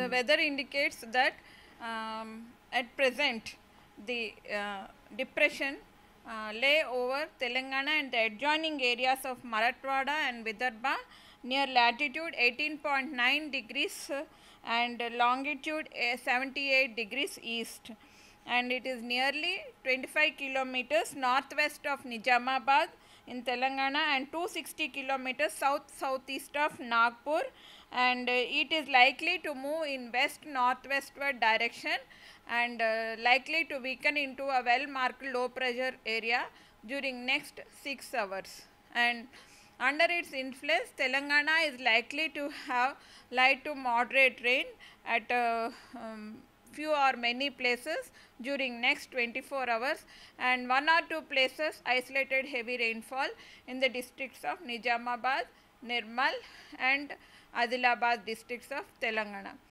weather indicates that at present the depression lay over Telangana and the adjoining areas of Marathwada and Vidarbha near latitude 18.9 degrees and longitude 78 degrees east, and it is nearly 25 kilometers northwest of Nizamabad in Telangana and 260 kilometers south-southeast of Nagpur, and it is likely to move in west-northwestward direction and likely to weaken into a well-marked low pressure area during next 6 hours. And under its influence, Telangana is likely to have light to moderate rain at few or many places during next 24 hours, and 1 or 2 places isolated heavy rainfall in the districts of Nizamabad, Nirmal and Adilabad districts of Telangana.